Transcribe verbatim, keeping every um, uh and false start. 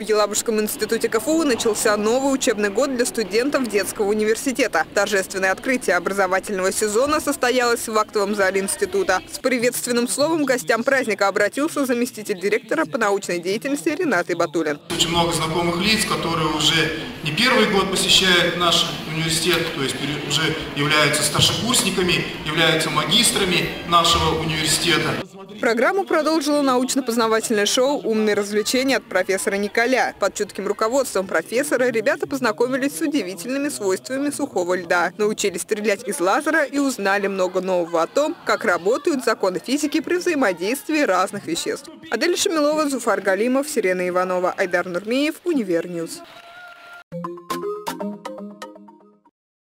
Елабужском институте КФУ начался новый учебный год для студентов детского университета. Торжественное открытие образовательного сезона состоялось в актовом зале института. С приветственным словом к гостям праздника обратился заместитель директора по научной деятельности Ренат Ибатуллин. Очень много знакомых лиц, которые уже не первый год посещают наш университет, то есть уже являются старшекурсниками, являются магистрами нашего университета. Программу продолжило научно-познавательное шоу «Умные развлечения» от профессора Николя. Под чутким руководством профессора ребята познакомились с удивительными свойствами сухого льда, научились стрелять из лазера и узнали много нового о том, как работают законы физики при взаимодействии разных веществ. Адель Шамилова, Зуфар Галимов, Сирена Иванова, Айдар Нурмиев, Универньюз.